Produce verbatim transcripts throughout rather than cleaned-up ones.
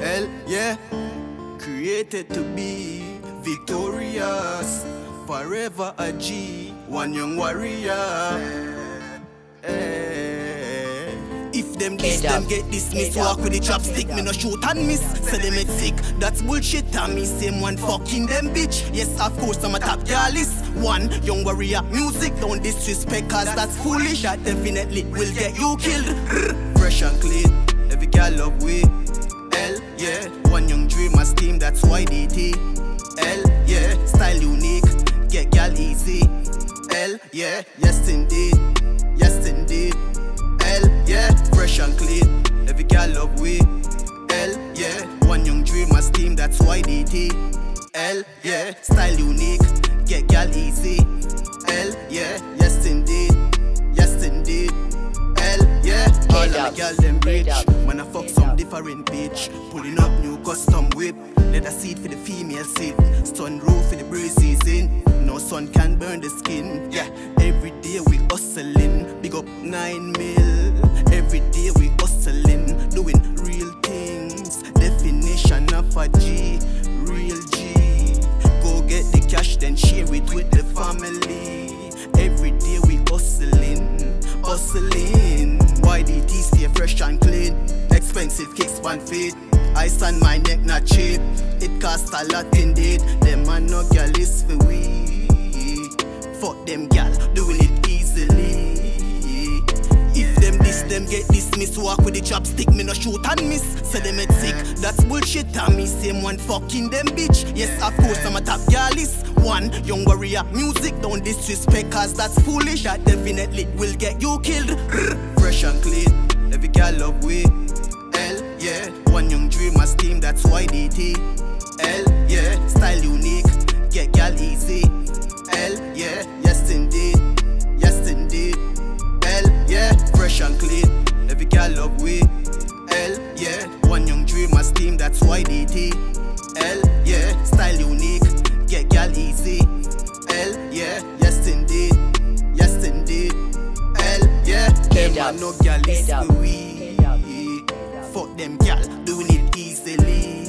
L, yeah. Created to be victorious, forever a G, one young warrior. Hey. If them diss, them get dismissed. Walk with the chopstick, me no shoot and miss. Say them it's sick, that's bullshit. And me same one fucking them bitch. Yes, of course I'm a top girl list. One young warrior music, don't disrespect cause that's foolish. That definitely will get you killed. Fresh and clean, every girl love we. L, yeah, one young dreamers team, that's why D T. L, yeah, style unique, get gal easy. L, yeah, yes indeed, yes indeed. L, yeah, fresh and clean, every gal love we. L, yeah, one young dreamers team, that's why D T. L, yeah, style unique, get gal easy. L, yeah, yes indeed, yes indeed. L, yeah, all of the gal them rich. Man I fuck some different bitch. Pulling up new custom whip. Leather seat for the female seat. Sun roof for the breeze season. No sun can burn the skin. Yeah, every day we hustling. Big up nine mil. Every day we hustling. Doing real things. Definition of a G. Real G. Go get the cash then share it with the family. Every day we hustling. Hustling. Y D T stay fresh and clean. Expensive kicks one feet. Ice on my neck not cheap. It costs a lot indeed. Them man no gal is for we. Fuck them gal doing it easily. If them diss, them get dismissed. Walk with the chopstick, me no shoot and miss. Say them it's sick, that's bullshit. And me same one fucking them bitch. Yes, of course I'm a top gal list. One young warrior music, don't disrespect cause that's foolish. That definitely will get you killed. Fresh and clean, every gal love we. L, yeah, one young dreamers team, that's why D T. L, yeah, style unique, get gal easy. L, yeah, yes indeed, yes indeed. L, yeah, fresh and clean, every gal love we. L, yeah, one young dreamers team, that's why D T. L, yeah, style unique, get gal easy. L, yeah, yes indeed, yes indeed. L, yeah, them man no gal is for we. Fuck them gal, doing it easily.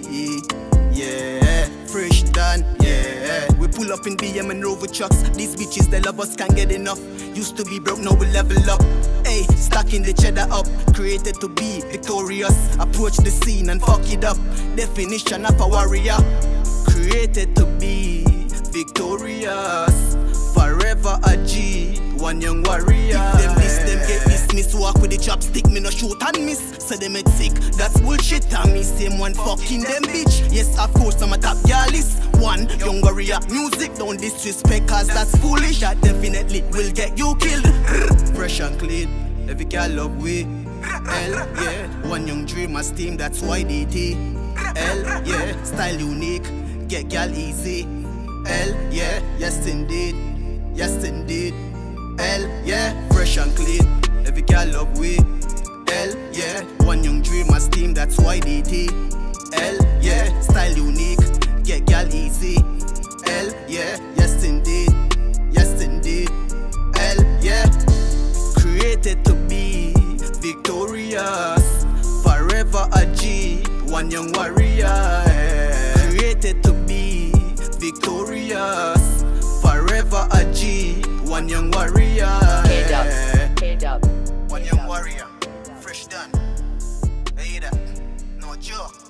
Yeah, fresh done, yeah. We pull up in B M and Rover trucks. These bitches, they love us, can't get enough. Used to be broke, now we level up. Hey, stacking the cheddar up. Created to be victorious. Approach the scene and fuck it up. Definition of a warrior. Created to be victorious. Forever a G, one young warrior. If them diss, them get dismissed. Walk with the chopstick, me no shoot and miss. Say them it's sick, that's bullshit. And me same one fucking them bitch. Yes, of course I'm a top girl list. One young warrior music, don't disrespect cause that's foolish. That definitely will get you killed. Fresh and clean, every girl love we. L, yeah, one young dreamers team, that's why D T. L, yeah, style unique, get gal easy. L, yeah, yes indeed, yes indeed. L, yeah, fresh and clean, every girl love we. L, yeah, one young dreamers team, that's why D T. L, yeah, style unique, get gal easy. L, yeah, yes indeed, yes indeed. L, yeah, created to be victorious, forever a G, one young warrior. Created to be victorious, forever a G, one young warrior. Head up, head up. One young warrior, fresh done. Hey that, no joke.